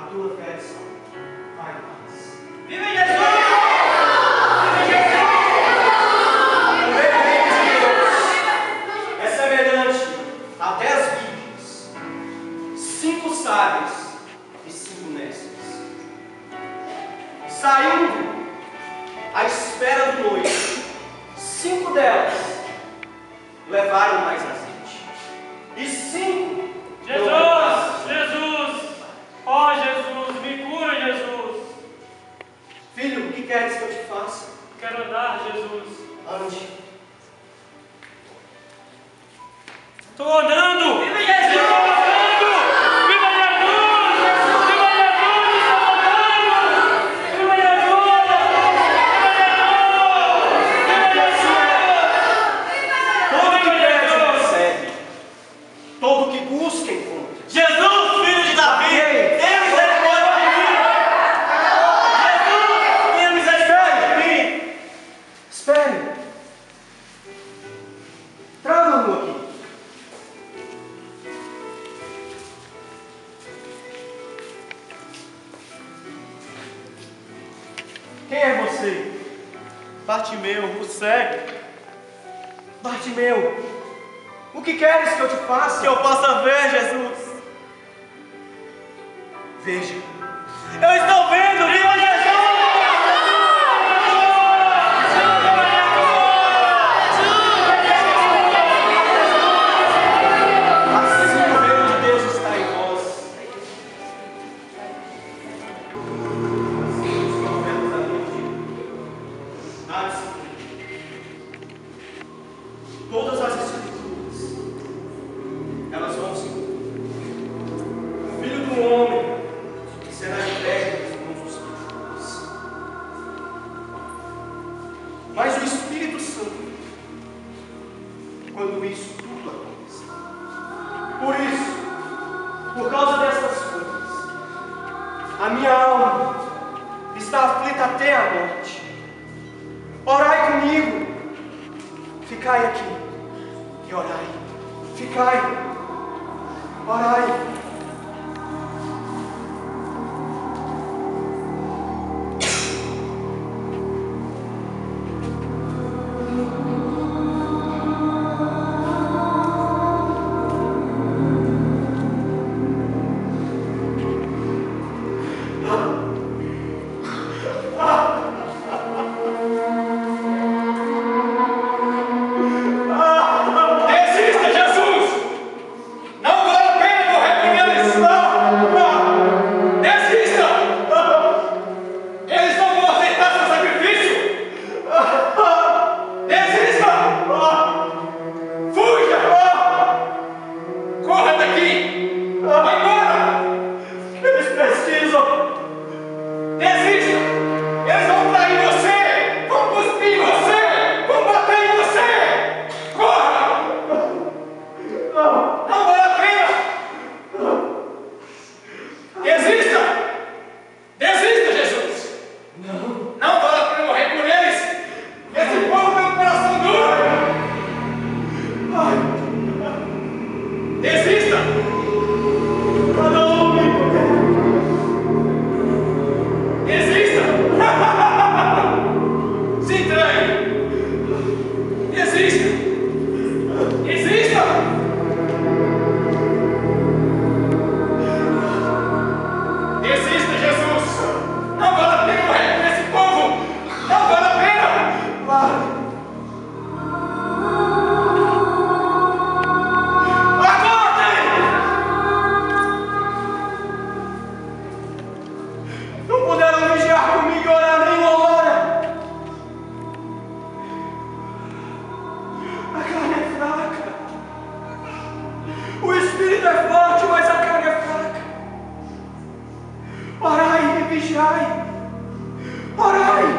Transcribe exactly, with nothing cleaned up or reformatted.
tua fé é salva. Vai em paz. Viva Jesus! É semelhante a dez virgens, cinco sábias e cinco necias, saindo à espera do noivo. Cinco delas levaram mais azeite, e cinco Jesus! não levaram. Jesus! Ó Jesus, me cura, Jesus! Filho, o que queres que eu te faça? Quero andar, Jesus! Ande. Estou andando! Viva Jesus! Estou andando! Viva Jesus! Viva Jesus! Estou andando! Viva Jesus! Viva Jesus! Todo que pede, recebe. Todo que busca, encontra. Jesus, filho de Davi! Tenha misericórdia de mim! Jesus, tenha misericórdia de mim! Espere. Traga-no aqui. Quem é você? Bartimeu, o cego, Bartimeu, o que queres que eu te faça? que eu possa ver, Jesus! Veja. Eu estou vendo! Viva Jesus! Assim o reino de Deus está em vós. Assim os profetas anunciam. Nada se cumpre. Todas as escrituras, elas vão se cumprir. O Filho do Homem será entregue nas mãos dos pecadores. Mas o Espírito Santo, quando isso tudo acontecer. Por isso, por causa destas coisas, a minha alma está aflita até a morte. Orai comigo. Ficai aqui e orai. Ficai. Orai. Desista, Jesus! Não vale a pena morrer por eles! Desista! Eles não vão aceitar seu sacrifício! Desista! Fuja! Corra daqui! Vai embora! Eles precisam. Desista! Eles vão trair você! Vão cuspir em você! Vão bater em você! Corra! Não vale a pena! Desista! Desista, Jesus! Não. Não vale a pena morrer por eles! Esse povo tem um coração duro! Ai, Desista! cada homem. Desista! Se entregue! Desista! Desista! Desista, Jesus! Não vale a pena morrer por esse povo! Não vale a pena! Vai. Não puderam vigiar comigo e orar nenhuma hora. A carne é fraca. O espírito é forte, mas a carne é fraca. Orai e vigiai. Orai.